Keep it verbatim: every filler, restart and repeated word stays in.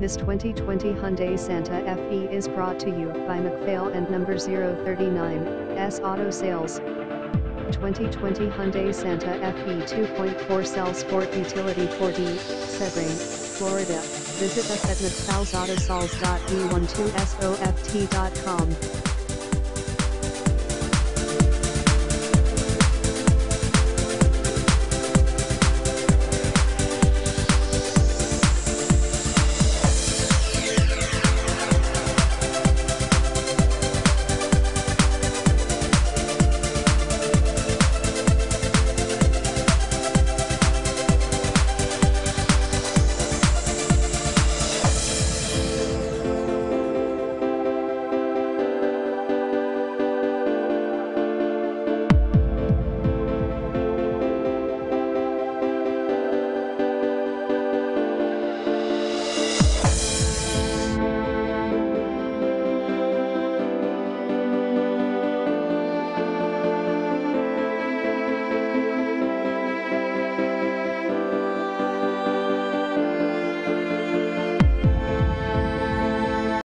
This twenty twenty Hyundai Santa Fe is brought to you by McPhail and number zero three nine S Auto Sales. twenty twenty Hyundai Santa Fe two point four S E L Sport Utility four D, Sebring, Florida. Visit us at mcphails autosols dot b one two soft dot com.